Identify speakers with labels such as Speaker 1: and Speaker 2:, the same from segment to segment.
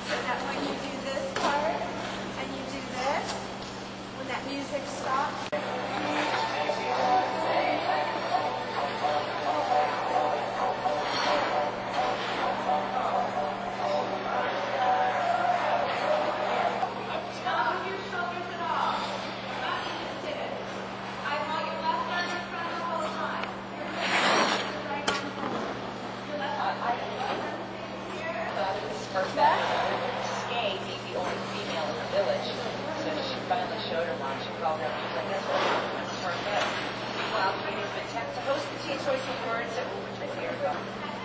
Speaker 1: that when you do this part and you do this, when that music stops.
Speaker 2: Skate, being the only female in the village, so she finally showed her mom. She called her and she was like, "That's what I'm perfect." Meanwhile, Katie's been tapped to host the Teen Choice Awards at which was a year ago.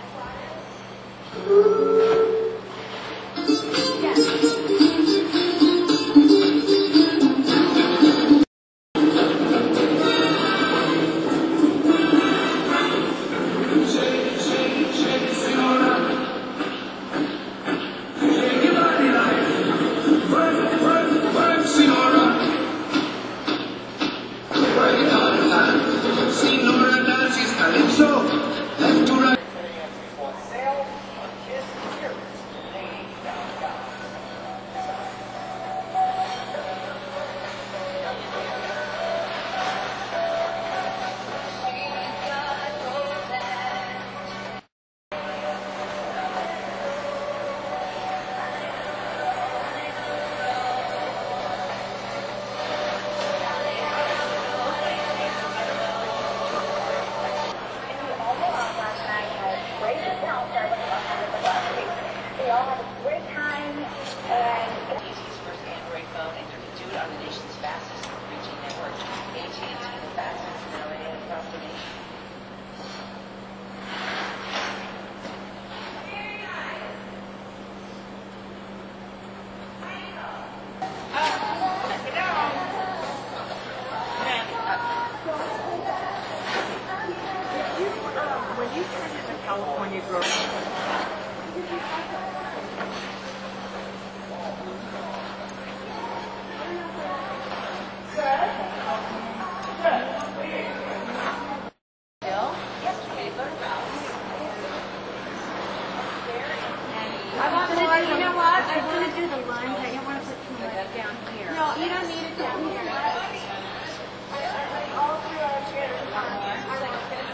Speaker 3: They all had a great time, and
Speaker 2: AT&T's first Android phone, and you can do it on the nation's fastest 3G network. AT&T, the fastest in LA and across the nation.
Speaker 4: When you turned into California girl,
Speaker 1: I want to, you know what? I want to do the lines. I don't want to put too much down here. No, you don't need it down here. All through our chair. I like this.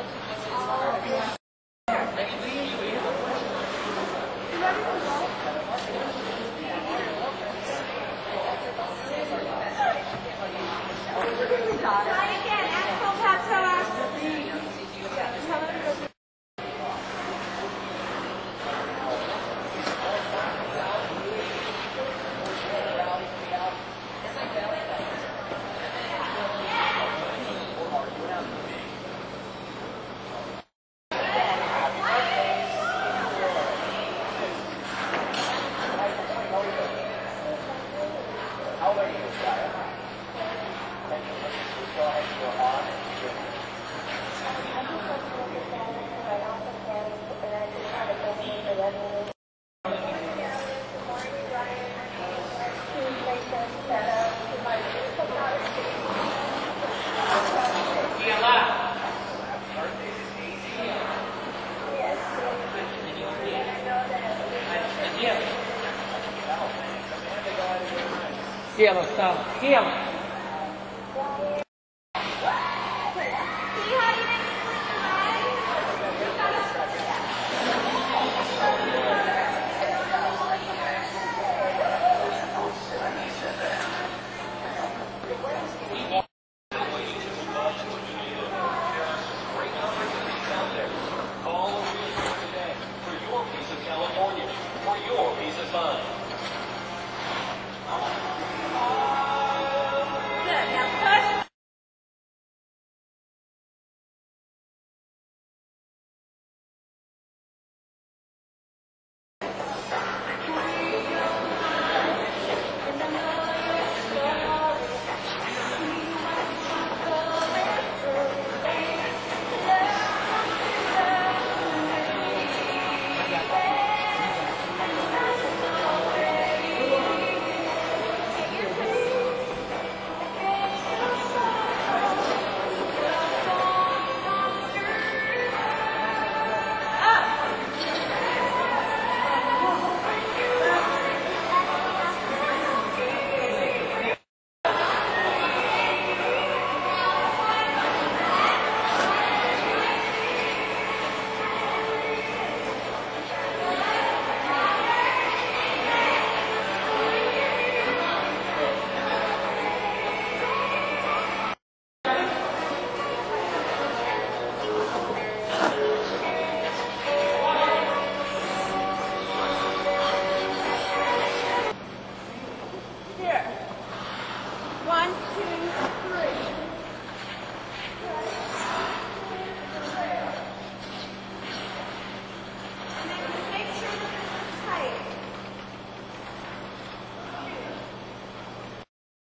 Speaker 1: Try again. Axel, Pato,
Speaker 4: cielo está, cielo.
Speaker 5: Call today for your piece of California, for your piece of fun.